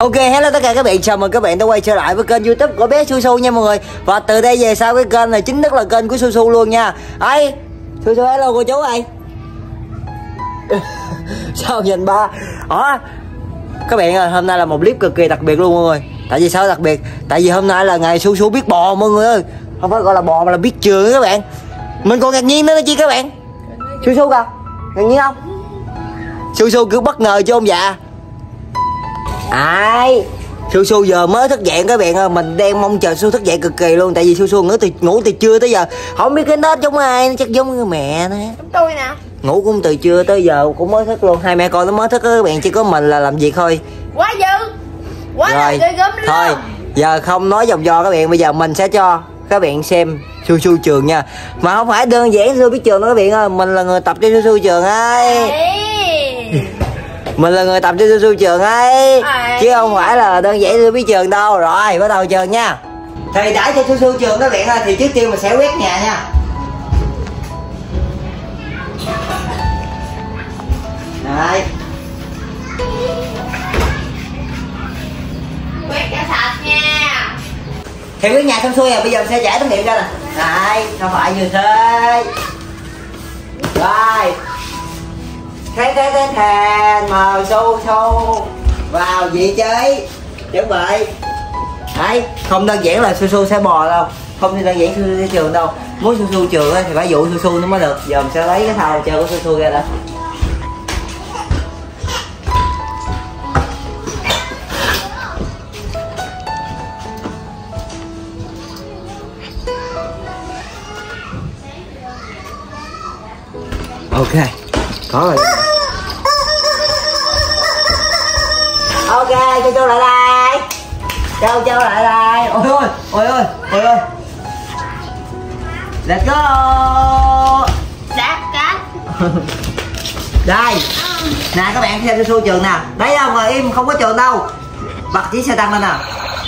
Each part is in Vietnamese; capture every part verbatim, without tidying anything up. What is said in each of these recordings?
Ok, hello tất cả các bạn, chào mừng các bạn đã quay trở lại với kênh YouTube của bé Su Su nha mọi người. Và từ đây về sau cái kênh này chính thức là kênh của Su Su luôn nha. Ấy, Su Su hello cô chú ơi. Sao nhìn ba? Đó. Các bạn ơi, hôm nay là một clip cực kỳ đặc biệt luôn mọi người. Tại vì sao đặc biệt? Tại vì hôm nay là ngày Su Su biết bò mọi người ơi. Không phải gọi là bò mà là biết trường các bạn. Mình còn ngạc nhiên nữa chứ các bạn. Su Su kìa, ngạc nhiên không? Su Su cứ bất ngờ chứ ông già. Ai Su Su giờ mới thức dậy các bạn ơi, mình đang mong chờ Su thức dậy cực kỳ luôn. Tại vì Su Su ngủ từ ngủ từ trưa tới giờ, không biết cái nết giống ai, chắc giống người mẹ nè. Giống tôi nè. Ngủ cũng từ trưa tới giờ cũng mới thức luôn, hai mẹ con nó mới thức các bạn, chỉ có mình là làm việc thôi. Quá dữ, quá là ghê gớm luôn. Thôi giờ không nói vòng vo các bạn, bây giờ mình sẽ cho các bạn xem Su Su trường nha. Mà không phải đơn giản Su Su biết trường đó các bạn ơi, mình là người tập cho Su Su trường ấy. Mình là người tập cho Su Su trường ấy, chứ không phải là đơn giản Su biết trường đâu. Rồi bắt đầu trường nha. Thì đã cho Su Su trường các bạn ơi, thì trước tiên mình sẽ quét nhà nha. Đấy, Quét cho sạch nha. thì quét nhà xong xuôi rồi, bây giờ mình sẽ trải tấm điện ra nè. Đấy, sao phải như thế. Rồi thế thế thế thèn mời Su Su vào vị trí chuẩn bị. Đấy, không đơn giản là Su Su sẽ bò đâu, không đơn giản Su Su sẽ trường đâu. Muốn Su Su trường thì phải dụ Su Su nó mới được. Giờ mình sẽ lấy cái thao chơi của Su Su ra đã. Ok, có rồi. Ok, cho cho lại đây. Cho cho lại đây. Ôi ôi, ôi ôi, ôi ôi. Let's go. Đát cát. Đây. Nè các bạn xem Su Su trường nè. Đấy không, ngồi im không có trường đâu. Bật chiếc xe tăng lên nè.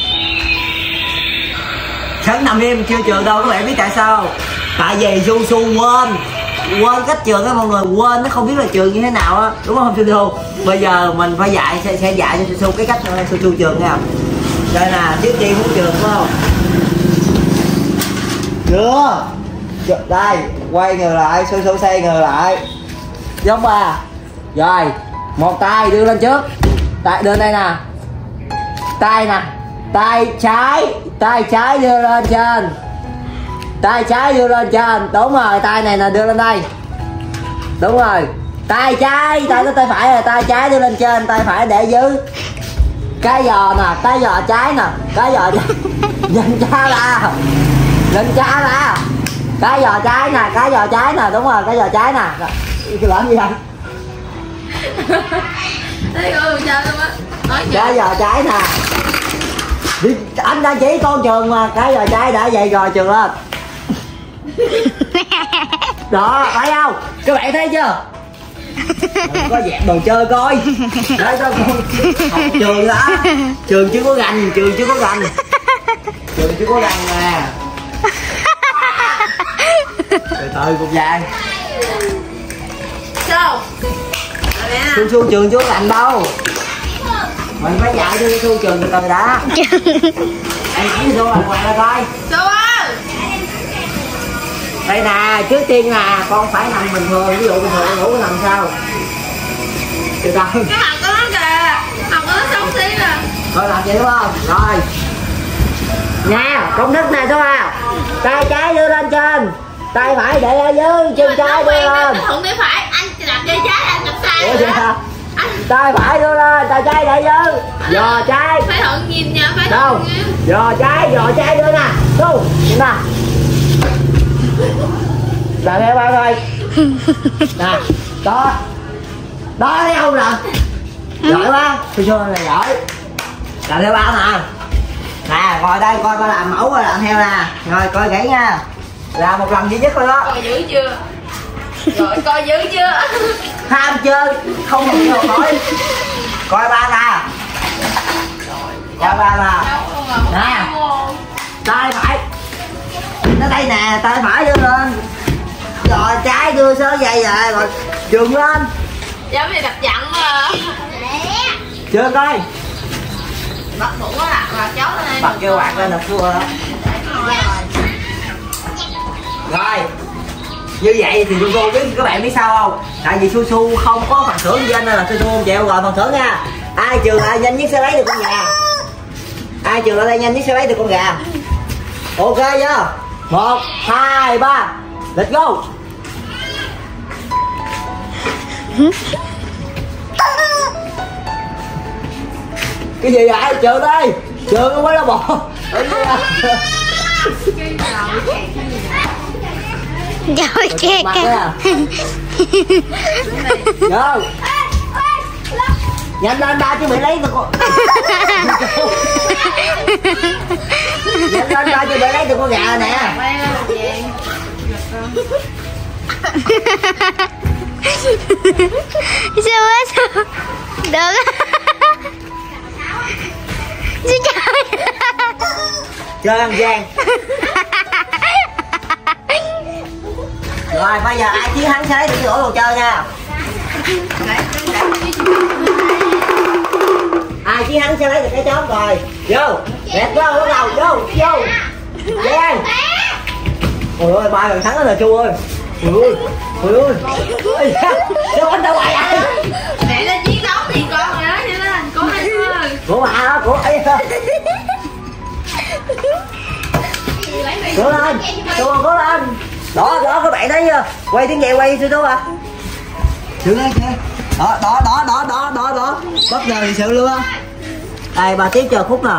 Khấn nằm im chưa trường đâu, các bạn biết tại sao? Tại vì Su Su quên quên cách trường á mọi người, quên nó không biết là trường như thế nào á, đúng không Su Su? Bây giờ mình phải dạy sẽ, sẽ dạy cho Su Su cái cách Su Su trường nha. Đây nè, trước tiên muốn trường phải không? Chưa. Đây, quay ngược lại, Su Su xoay ngược lại. Giống ba. Rồi, một tay đưa lên trước. Tay đưa đây nè. Tay nè. Tay trái, tay trái đưa lên trên. Tay trái đưa lên trên, đúng rồi, tay này là đưa lên đây. Đúng rồi. Tay trái, tay tới tay phải là tay trái đưa lên trên, tay phải để dưới. Cái giò nè, cái giò trái nè, cái giò nhìn cha ra. Nhìn cha ra. Cái giò trái nè, cái giò trái nè, đúng rồi, cái giò trái nè. Cái làm gì vậy? Thấy ơi sao luôn á. Nói cái giò trái nè. Đi, anh đã chỉ con trường mà, cái giò trái đã vậy rồi trường lên. Đó, thấy không? Các bạn thấy chưa? Đừng có dẹp đồ chơi coi. Đấy sao con học trường đó. Trường chưa có gành, trường chưa có gành. Trường chưa có gành nè. Từ từ cục vàng. Sao? Su Su trường chưa có gành đâu. Mình phải dạy cho Su Su trường từ từ đã. Em chỉ Su làm ngoài ra coi. Su ơi. Đây nè, trước tiên là con phải nằm bình thường, ví dụ bình thường ngủ nằm sao? Từ từ. Cái mặt của nó kìa, mặt của nó xấu xí nè. Rồi làm vậy đúng không? Rồi. Nha, công thức này thôi à. Tay trái đưa lên trên, tay phải để ở dưới, chân trái đưa lên. Thuận tay phải, anh đặt tay trái anh đặt sai. Ủa vậy hả? Tay phải đưa lên, tay trái để dưới. Giò trái. Phải thuận nhìn nha, phải đâu? thuận nha. Giò trái, giò trái đưa nè. Su, nhìn nè. Làm theo ba thôi. Nè, đó. Đó thấy không nè. Giỏi quá, Su Su là giỏi. Làm theo ba nè. Nè, ngồi đây coi ba làm mẫu rồi làm theo nè. Rồi coi kỹ nha. Làm một lần duy nhất thôi đó. Coi dữ chưa? Rồi coi dữ chưa? Ham chơi, không được nhiều hỏi. Coi ba nè. Coi ba nè. Nè. Tay phải. Nó đây nè, tay phải đưa lên. Rồi trái đưa sớ dây rồi, rồi trường lên. Giống như đập dặn mà. Trường coi. bắt mũ á, là cháu lên đây. Bật vô quạt lên là xua đó. Rồi như vậy thì Su Su biết các bạn biết sao không? Tại vì Su Su không có phần thưởng gì nên là Su Su không chịu rồi phần thưởng nha. Ai trừ lại nhanh nhất sẽ lấy được con gà. Ai trừ lại đây nhanh nhất sẽ lấy được con gà. Ok chưa? Một, hai, ba, let's go. Cái gì vậy? Trừ đây. Trừ không phải là bỏ. Rồi kìa kìa. Vô. Nhanh lên ba chứ bị lấy được con. Nhanh lên ba chứ bị lấy được con gà nè. Sao á sao? Được á. Sao trời? Chơi ăn gian. Rồi bây giờ ai chiến thắng sẽ lấy được cái đồ chơi nha. Ai chiến thắng sẽ lấy được cái chốt rồi. Vô. Đẹp vô bắt đầu vô vô. Gian. Ôi ơi ba lần thắng đó là Chu ơi. Ôi ơi. Ôi ơi. Sao anh đâu hoài vậy? Mẹ lên chiến đấu thì con rồi đó cho nên cố lên thôi. Của bà đó của ấy. Cố lên. Cố cố lên. Đó đó các bạn thấy chưa? Quay tiếng về quay Su Su à. Sự lên kìa. Đó đó đó đó đó đó đó. Bất ngờ thì sự luôn á. Đây bà tiếp chờ khúc nè.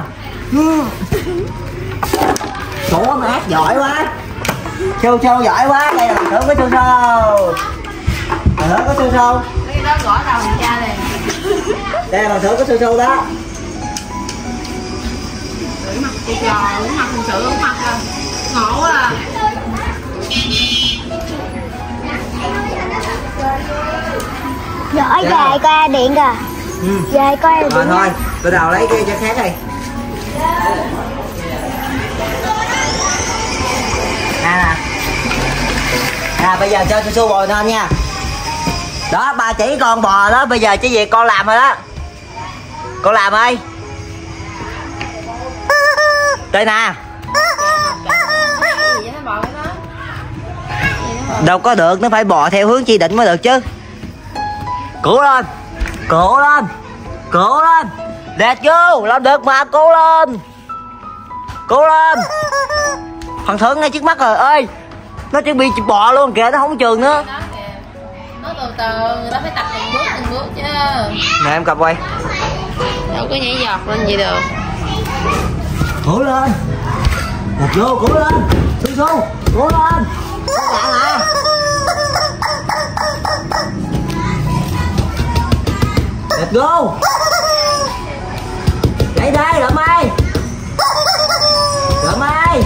Ủa mà hát giỏi quá. Su Su giỏi quá. Đây là phần thưởng của Su Su. Phần thưởng của Su Su. Cái đó gõ đầu mình cha liền. Đây là phần thưởng của Su Su đó. Gửi mặt chị trò, uống mặt thực sự uống mặt rồi. Ngộ quá à. Giỏi về coi điện kìa. Ừ. Về coi Rồi điện. thôi, bắt đầu lấy cái cho khác đi. À, à bây giờ cho Su Su bò lên nha. Đó bà chỉ con bò đó, bây giờ chỉ việc con làm rồi đó. Con làm ơi. Đây nè. Đâu có được, nó phải bò theo hướng chỉ định mới được chứ. Cố lên. Cố lên. Cố lên. Let's go. Làm được mà, cố lên. Cố lên. Phần thưởng ngay trước mắt rồi ơi. Nó chuẩn bị bò luôn kìa, nó không trường nữa. Nó từ từ, người ta phải tập từng bước từng bước chứ. Nè em cặp quay. Đâu có nhảy giọt lên gì được. Cố lên. Let's go, cố lên. Su Su, cố lên. Các bạn à. Let's go. Chạy đây, Lợm ơi. Lợm ơi.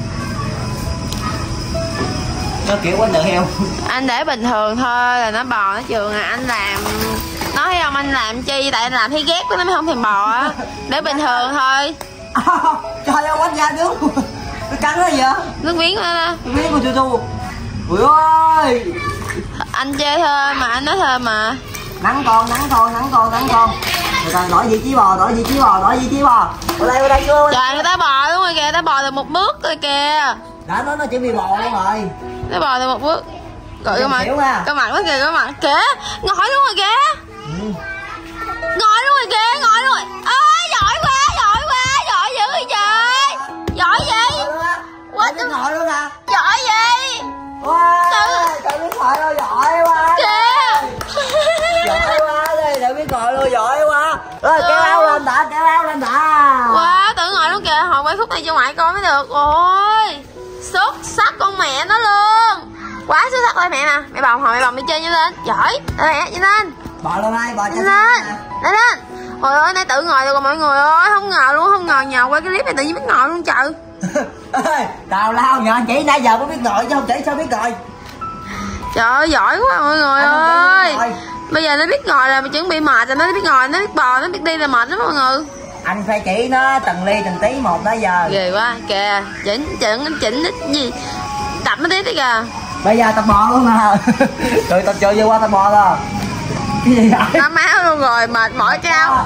Nó kiểu quánh được heo. Anh để bình thường thôi là nó bò nó trường à. Anh làm nói thấy không, anh làm chi tại anh làm thấy ghét nó mới không thèm bò á. Để bình thường thôi. Trời ơi quánh ra nước. Nó cắn nó gì vậy? Nước miếng đó đó. Nước miếng của Su Su. Ui ơi. Anh chơi thôi mà, anh nói thôi mà. Nắng con, nắng con, nắng con, nắng con. Rồi còn đổi vị trí bò, đổi vị trí bò, đổi vị trí bò. Ở đây, ở đây chưa? Trời, người ta bò đúng rồi kìa, ta bò được một bước rồi kìa. Đã nói nó chỉ bị bò luôn rồi. Nó bò được một bước. Rồi cái mặt, à. cái mặt nó kìa, cái mặt kìa. Ngồi luôn rồi kìa. Ừ. Ngồi luôn rồi kìa, ngồi luôn rồi. Ơi, giỏi quá, giỏi quá, giỏi dữ vậy trời. Giỏi gì? Quá biết ngồi luôn à. Giỏi gì? Wow, trời biết ngồi luôn, giỏi quá. Kìa. Giỏi quá đi, trời biết ngồi luôn, giỏi quá. Rồi kéo áo lên đã, kéo áo lên đã. Wow, tự ngồi luôn kìa, hồi quay phút này cho ngoại coi mới được. Ôi, xuất sắc con mẹ nó luôn. Quá xuất sắc rồi mẹ nè. Mẹ bồng hồi mẹ bồng đi chơi nhanh lên. Giỏi. Đây mẹ, nhanh lên. Bò luôn ai, bò Nhanh lên. Lên lên. Trời ơi, nay tự ngồi được rồi mọi người ơi. Không ngờ luôn, không ngờ nhờ quay cái clip này tự nhiên biết ngồi luôn trời. Tào lao nhờ anh chị nãy giờ mới biết ngồi chứ không chỉ sao biết ngồi. Trời ơi, giỏi quá mọi người ơi. Bây giờ nó biết ngồi là mình chuẩn bị mệt rồi, nó biết ngồi, nó biết bò, nó biết đi là mệt lắm mọi người. Anh phải chỉ nó từng ly từng tí một đó giờ. Ghê quá, kìa, chỉnh chỉnh chỉnh cái gì. Tập nó tiếp đi kìa. Bây giờ tập bò luôn nè. Rồi tập chơi vô qua tập bò rồi. Cái gì vậy? Nó máu luôn rồi, mệt mỏi cao.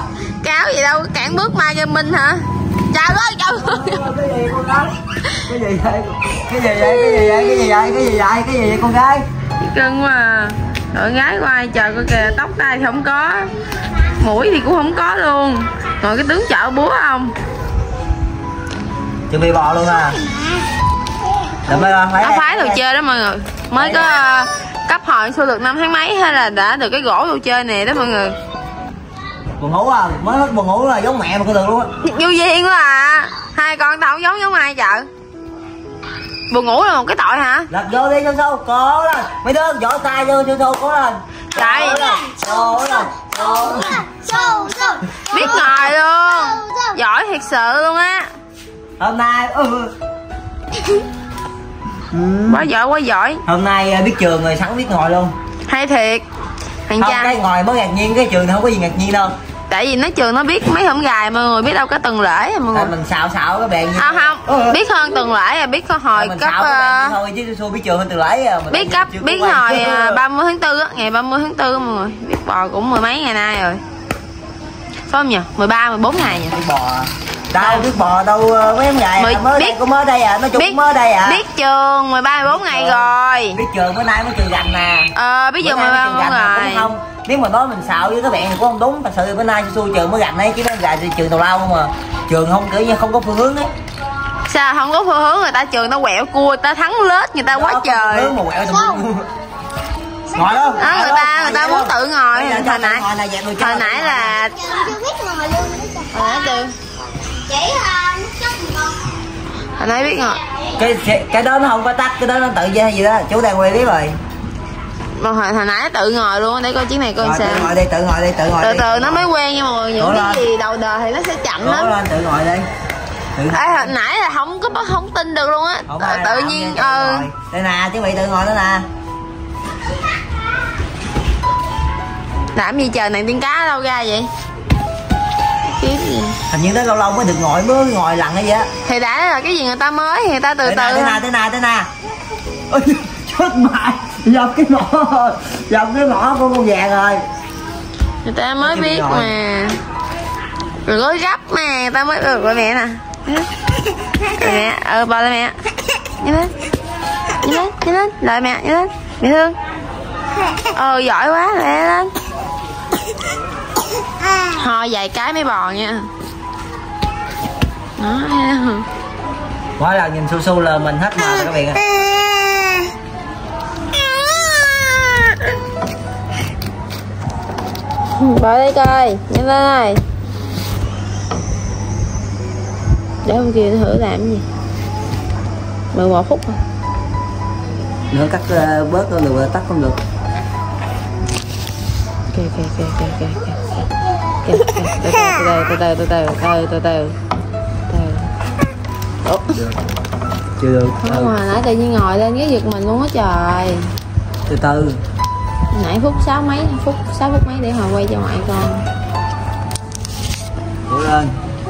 cáo gì đâu, cản bước Mai Gia Minh hả? Chào ơi, chào ơi. Cái gì con gái? Cái gì vậy? Cái gì vậy? Cái gì vậy? Cái gì vậy? Cái gì vậy? Cái gì vậy con gái? Cưng mà. Rồi gái qua ai trời coi kìa, tóc tai thì không có, mũi thì cũng không có luôn. Rồi cái tướng chợ búa không? Chuẩn bị bò luôn à? Đừng mấy con lấy. Áo phái đồ chơi đó mọi người. Mới có uh, cấp hồi số được năm tháng mấy hay là đã được cái gỗ đồ chơi nè đó mọi người. Buồn ngủ à, mới hết buồn ngủ là giống mẹ mà con được luôn á. Vô duyên quá à. Hai con tao giống giống ai chợ? Buồn ngủ là một cái tội hả? Lật vô đi sâu sâu, cố lên. Mấy đứa vỗ tay vô sâu sâu, cố lên. Trời. Cố lên, cố lên. Biết ngồi luôn. Giỏi thiệt sự luôn á. Hôm nay ừ. Quá giỏi quá giỏi. Hôm nay biết trường rồi sẵn biết ngồi luôn. Hay thiệt. Thằng Không, cha cái ngồi mới ngạc nhiên, cái trường thì không có gì ngạc nhiên đâu. Tại vì nó trường nó biết mấy hôm gài mọi người, biết đâu có tuần lễ à mọi người. Tại mình xạo xạo các bạn. À, không ừ. Biết hơn tuần lễ à, biết có hồi mình cấp xạo các bạn thôi chứ xui biết trường hơn tuần lễ à. Biết cấp biết hồi ba mươi tháng tư á, ngày ba mươi tháng tư á mọi người. Biết bò cũng mười mấy ngày nay rồi. Phải không nhỉ? mười ba mười bốn ngày nhỉ. Biết bò. Đâu biết bò đâu mấy em gài Mười, mới biết, đây cũng mới đây à, nói chung biết, mới đây à. Biết trường mười ba mười bốn ngày rồi. Biết trường bữa nay mới trường gành nè. Ờ biết trường mười ba mười bốn ngày. Không, nếu mà nói mình xạo với các bạn thì cũng không đúng, thật sự bữa nay xui trường mới gành ấy chứ nó gài thì trường tào lao không mà. Trường không kiểu như không có phương hướng ấy. Sao không có phương hướng, người ta trường ta quẹo cua, người ta thắng lết người ta quá trời. Hướng mà quẹo ngồi đó. Đó, người ta người ta muốn tự ngồi. Hồi nãy hồi nãy là hồi nãy từ hồi nãy biết ngồi. Cái cái đó nó không có tắt, cái đó nó tự dây hay gì đó, chú đang quay clip rồi. Mà hồi, hồi nãy tự ngồi luôn, để coi chiếc này coi sao. Tự ngồi đi, tự ngồi đi, tự ngồi từ đi. từ nó mới quen nha mọi người, những cái gì đầu đời thì nó sẽ chậm lắm. Lên tự ngồi đi. Ê, hồi nãy là không có không tin được luôn á. Tự nhiên ừ. Đây nè, chuẩn bị tự ngồi đó nè. Làm gì trời này tiên cá đâu ra vậy? Kiếm gì? Hình như tới lâu lâu mới được ngồi, mới ngồi lần hay vậy á. Thì đã là cái gì người ta mới thì người ta từ từ. Thế nè, thế nè, thế nè. Ôi chết mày, dọc cái mỏ, dọc cái mỏ của con vàng rồi. Người ta mới biết mà. Rồi có gấp mà, người ta mới được rồi mẹ nè. Rồi mẹ, ừ bò lên mẹ. Nhanh lên. Nhanh lên, nhanh lên, lại mẹ, nhanh lên. Mẹ thương. Ờ giỏi quá, mẹ lên. Ho vài cái mới bò nha. Đó. Mỗi lần nhìn su su là mình hết mờ rồi các bạn ạ. Bỏ đây coi, nhanh lên ơi. Để hôm kia thử làm cái gì. mười một phút rồi. Nữa cắt uh, bớt không được, tắt không được. Kìa kìa kìa kìa kìa kìa. Kìa kìa, từ từ từ từ từ từ từ từ từ. Chưa được. Không mà nãy tự nhiên ngồi lên cái giật mình luôn á trời. Từ từ. Nãy phút sáu mấy phút sáu phút mấy để hồi quay cho ngoại con. Cố lên.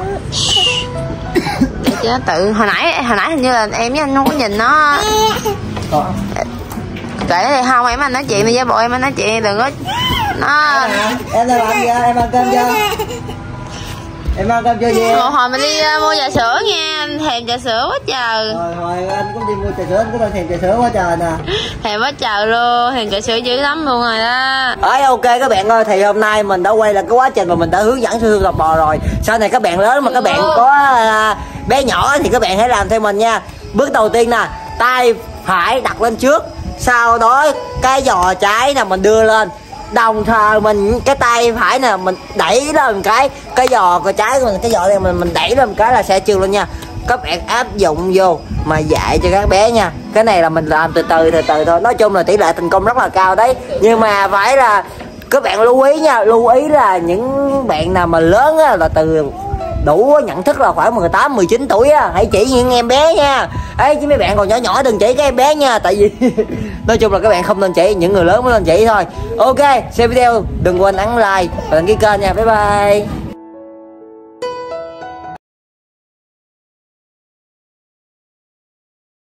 Để cho nó tự hồi nãy hồi nãy hình như là em với anh không có nhìn nó. Có. Kệ thì không em anh nói chuyện mà với bộ em anh nói chuyện đừng có nó. Em đang làm gì vậy? Em ăn cơm chưa? Em ăn cơm chưa gì? Một hồi mình đi uh, mua trà sữa nha, anh thèm trà sữa quá trời. Rồi hồi anh cũng đi mua trà sữa, anh cũng đang thèm trà sữa quá trời nè. Thèm quá trời luôn, thèm trà sữa dữ lắm luôn rồi đó. Đấy, ok các bạn ơi, thì hôm nay mình đã quay là cái quá trình mà mình đã hướng dẫn sư tập bò rồi. Sau này các bạn lớn mà các bạn có uh, bé nhỏ thì các bạn hãy làm theo mình nha. Bước đầu tiên nè, tay phải đặt lên trước, sau đó cái giò trái nè mình đưa lên, đồng thời mình cái tay phải nè mình đẩy lên một cái cái giò cái trái của mình, cái giò này mình mình đẩy lên một cái là sẽ trượt lên nha. Các bạn áp dụng vô mà dạy cho các bé nha. Cái này là mình làm từ từ từ từ thôi, nói chung là tỷ lệ thành công rất là cao đấy, nhưng mà phải là các bạn lưu ý nha, lưu ý là những bạn nào mà lớn á, là từ đủ nhận thức là khoảng mười tám mười chín tuổi á, hãy chỉ những em bé nha. Ấy chứ mấy bạn còn nhỏ nhỏ đừng chỉ các em bé nha, tại vì nói chung là các bạn không nên chỉ, những người lớn mới nên chỉ thôi. Ok, xem video đừng quên ấn like và đăng ký kênh nha. Bye bye.